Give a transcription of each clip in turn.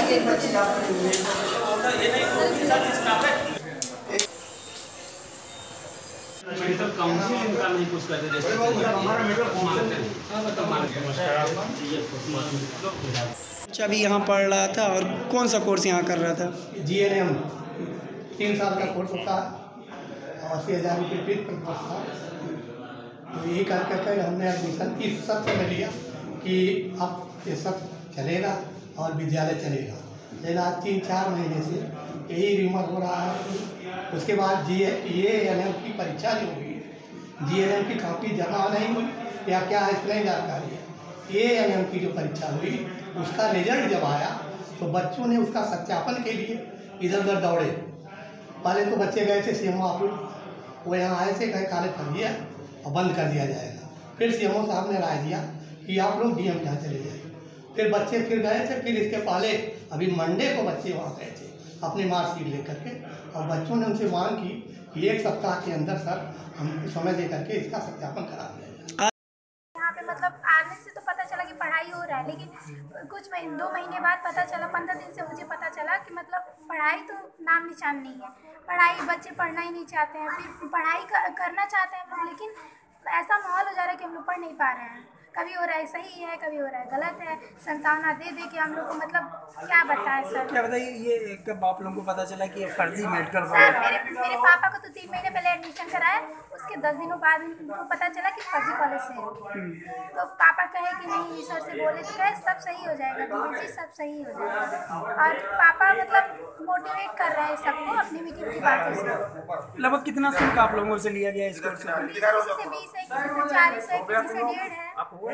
Medical council इनका नहीं कुछ कर दे अच्छा, अभी यहाँ पढ़ रहा था और कौन सा कोर्स यहाँ कर रहा था? GNM 3 साल का कोर्स होता है, 80,000 रुपये फीस प्रतिवर्ष था। तो यही करके हमने एडमिशन इस सत्र में लिया कि अब ये सत्र चलेगा और विद्यालय चलेगा। लेकिन आज 3-4 महीने से यही रिमर हो रहा है। उसके बाद GNM की परीक्षा जो हुई, GNM की कॉपी जमा नहीं हुई या क्या है इसमें नहीं जानकारी है। ANM की जो परीक्षा हुई उसका रिजल्ट जब आया तो बच्चों ने उसका सत्यापन के लिए इधर उधर दौड़े। पहले तो बच्चे गए थे CMO ऑफिस, वो यहाँ आए थे, कहे कॉलेज फर्जी है और बंद कर दिया जाएगा। फिर CMO साहब ने राय दिया कि आप लोग DM यहाँ चले जाइए। फिर बच्चे फिर गए थे, फिर इसके पहले अभी मंडे को बच्चे वहाँ गए थे अपनी मार्कशीट लेकर के, और बच्चों ने उनसे मांग की कि 1 सप्ताह के अंदर सर हमको समय दे करके इसका सत्यापन करा दिया जाए। यहाँ पे मतलब आने से तो पता चला कि पढ़ाई हो रहा है, लेकिन कुछ 2 महीने बाद पता चला, 15 दिन से मुझे पता चला कि मतलब पढ़ाई तो नाम निशान नहीं है। पढ़ाई बच्चे पढ़ना ही नहीं चाहते हैं, फिर पढ़ाई करना चाहते हैं हम लोग, लेकिन ऐसा माहौल हो जा रहा है कि हम लोग पढ़ नहीं पा रहे हैं। कभी हो रहा है सही है, कभी हो रहा है गलत है। संतावना दे दे के हम लोग को मतलब क्या बताएं सर। क्या बताइए, ये कब आप लोगों को पता चला कि ये फर्जी मेडिकल सर मेरे पापा को तो 3 महीने पहले एडमिशन कराया, उसके 10 दिनों बाद उनको पता चला कि फर्जी कॉलेज से है। तो पापा कहे कि नहीं सर से बोले तो कहे सब सही हो जाएगा, धीरे जी सब सही हो जाएगा। और पापा मतलब मोटिवेट कर रहे हैं सबको अपनी मीटिंग की बातों से। लगभग कितना शुल्क आप लोगों से लिया गया इस कोर्स में? किसी से 20 है, किसी से 40 है, किसी से 1.5 है,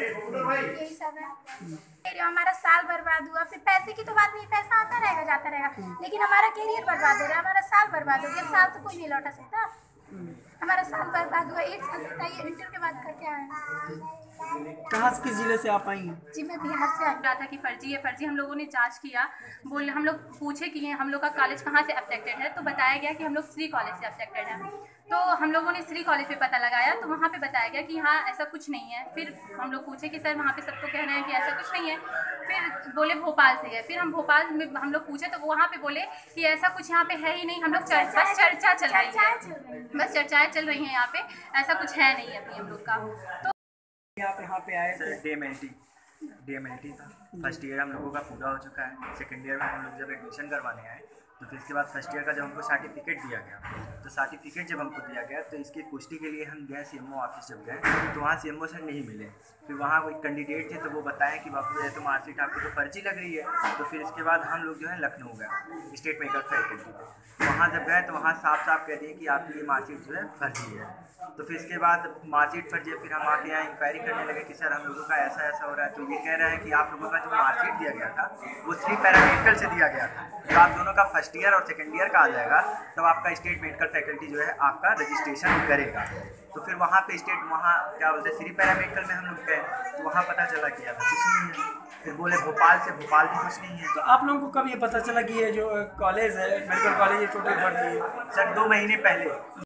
यही सब है। हमारा साल बर्बाद हुआ। फिर पैसे की तो बात नहीं, पैसा आता रहेगा जाता रहेगा, लेकिन हमारा कैरियर बर्बाद हो रहा है, हमारा साल बर्बाद हो गया। साल तो कोई नहीं लौटा सकता, हमारा साल बर्बाद हुआ। 1 साल बताइए इंटर के बाद करके आए। कहाँ किस जिले से आप आई हैं? जी मैं बिहार से आई। रहा था कि फर्जी है फर्जी। हम लोगों ने जांच किया, बोले हम लोग पूछे कि हम लोग का कॉलेज कहाँ से अफेक्टेड है, तो बताया गया कि हम लोग श्री कॉलेज से अफेक्टेड है। तो हम लोगों ने श्री कॉलेज पे पता लगाया, तो वहाँ पे बताया गया कि हाँ ऐसा कुछ नहीं है। फिर हम लोग पूछे कि सर वहाँ पे सबको कह रहे हैं कि ऐसा कुछ नहीं है, फिर बोले भोपाल से है। फिर हम भोपाल में हम लोग पूछे तो वहाँ पे बोले कि ऐसा कुछ यहाँ पे है ही नहीं। हम लोग बस चर्चा चल रही है, बस चर्चाएँ चल रही हैं यहाँ पे, ऐसा कुछ है नहीं अभी हम लोग का। तो आप यहाँ पे आए थे? DMLT था। फर्स्ट ईयर हम लोगों का पूरा हो चुका है। सेकेंड ईयर में हम लोग जब एडमिशन करवाने आए तो फिर इसके बाद फर्स्ट ईयर का जब हमको सर्टिफिकेट दिया गया, तो सर्टिफिकेट जब हमको दिया गया तो इसकी पुष्टि के लिए हम गए CMO ऑफिस। जब गए तो वहाँ CMO सर नहीं मिले। फिर वहाँ कोई कैंडिडेट थे तो वो बताएं कि बापू ये तो मार्कशीट आपकी तो फर्जी लग रही है। तो फिर इसके बाद हम लोग जो है लखनऊ गए स्टेट मेडिकल फैकल्टी पे। वहाँ जब गए तो वहाँ साफ साफ कह दिए कि आपकी ये मार्कशीट जो है फर्जी है। तो फिर इसके बाद मार्कशीट फर्जी है। फिर हम आके यहाँ इंक्वायरी करने लगे कि सर हम लोगों का ऐसा ऐसा हो रहा है। तो ये कह रहे हैं कि आप लोगों का जो मार्कशीट दिया गया था वो श्री पैरामेडिकल से दिया गया था। जो आप दोनों का फर्स्ट ईयर और सेकेंड ईयर का आ जाएगा तब आपका स्टेट मेडिकल फैकल्टी जो है आपका रजिस्ट्रेशन करेगा। तो फिर वहाँ पे वहाँ क्या बोलते हैं श्री पैरामेडिकल में हम लोग गए तो वहाँ पता चला कि ऐसा कुछ नहीं है। फिर बोले भोपाल से, भोपाल भी कुछ नहीं है। तो आप लोगों को कब ये पता चला कि ये जो कॉलेज है मेडिकल कॉलेज ये टोटल फर्जी है? सर 2 महीने पहले।